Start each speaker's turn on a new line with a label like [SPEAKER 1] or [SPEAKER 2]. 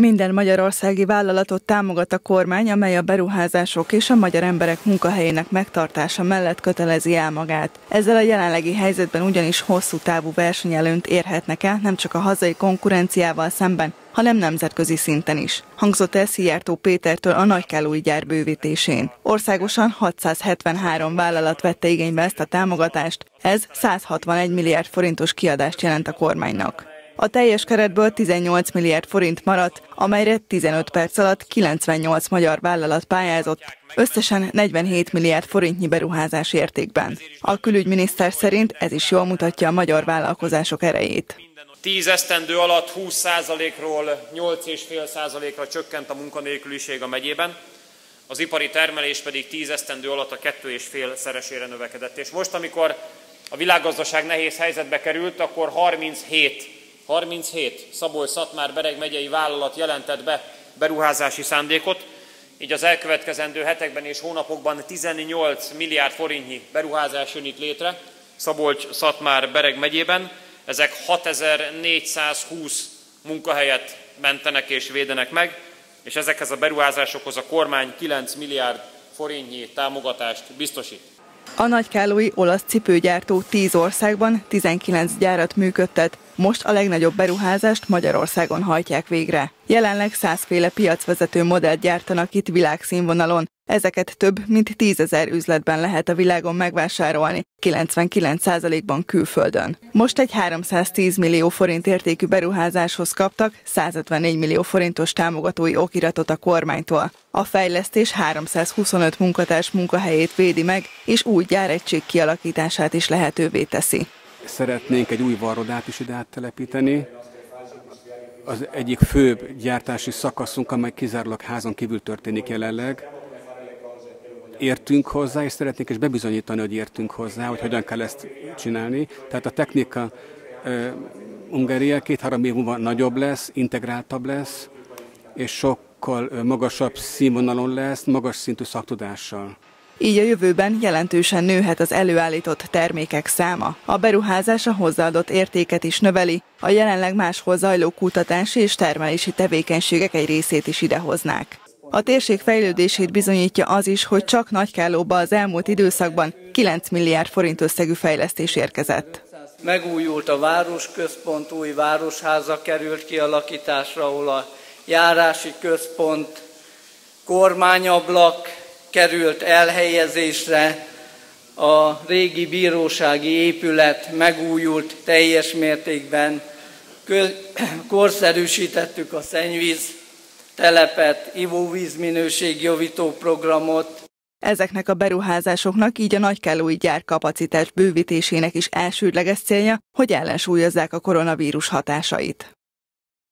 [SPEAKER 1] Minden magyarországi vállalatot támogat a kormány, amely a beruházások és a magyar emberek munkahelyének megtartása mellett kötelezi el magát. Ezzel a jelenlegi helyzetben ugyanis hosszú távú versenyelőnyt érhetnek el nem csak a hazai konkurenciával szemben, hanem nemzetközi szinten is. Hangzott el Szijjártó Pétertől a nagykállói gyár bővítésén. Országosan 673 vállalat vette igénybe ezt a támogatást, ez 161 milliárd forintos kiadást jelent a kormánynak. A teljes keretből 18 milliárd forint maradt, amelyre 15 perc alatt 98 magyar vállalat pályázott, összesen 47 milliárd forintnyi beruházás értékben. A külügyminiszter szerint ez is jól mutatja a magyar vállalkozások erejét.
[SPEAKER 2] 10 esztendő alatt 20%-ról 8,5%-ra csökkent a munkanélküliség a megyében, az ipari termelés pedig 10 esztendő alatt a 2,5-szeresére növekedett. És most, amikor a világgazdaság nehéz helyzetbe került, akkor 37 Szabolcs-Szatmár-Bereg megyei vállalat jelentett be beruházási szándékot, így az elkövetkezendő hetekben és hónapokban 18 milliárd forintnyi beruházás jön itt létre Szabolcs-Szatmár-Bereg megyében. Ezek 6420 munkahelyet mentenek és védenek meg, és ezekhez a beruházásokhoz a kormány 9 milliárd forintnyi támogatást biztosít.
[SPEAKER 1] A nagykállói olasz cipőgyártó 10 országban 19 gyárat működtet, most a legnagyobb beruházást Magyarországon hajtják végre. Jelenleg 100 féle piacvezető modellt gyártanak itt világszínvonalon. Ezeket több mint 10 000 üzletben lehet a világon megvásárolni, 99%-ban külföldön. Most egy 310 millió forint értékű beruházáshoz kaptak 154 millió forintos támogatói okiratot a kormánytól. A fejlesztés 325 munkatárs munkahelyét védi meg, és új gyáregység kialakítását is lehetővé teszi.
[SPEAKER 3] Szeretnénk egy új varrodát is ide áttelepíteni. Az egyik főbb gyártási szakaszunk, amely kizárólag házon kívül történik jelenleg. Értünk hozzá, és szeretnénk is bebizonyítani, hogy értünk hozzá, hogy hogyan kell ezt csinálni. Tehát a technika Hungária 2-3 év múlva nagyobb lesz, integráltabb lesz, és sokkal magasabb színvonalon lesz, magas szintű szaktudással.
[SPEAKER 1] Így a jövőben jelentősen nőhet az előállított termékek száma. A beruházás a hozzáadott értéket is növeli, a jelenleg máshol zajló kutatási és termelési tevékenységek egy részét is idehoznák. A térség fejlődését bizonyítja az is, hogy csak Nagykállóba az elmúlt időszakban 9 milliárd forint összegű fejlesztés érkezett.
[SPEAKER 4] Megújult a városközpont, új városháza került kialakításra, ahol a járási központ, kormányablak került elhelyezésre, a régi bírósági épület megújult teljes mértékben, korszerűsítettük a szennyvíz telepet, ivóvízminőségjavító programot.
[SPEAKER 1] Ezeknek a beruházásoknak, így a nagykállói gyár kapacitás bővítésének is elsődleges célja, hogy ellensúlyozzák a koronavírus hatásait.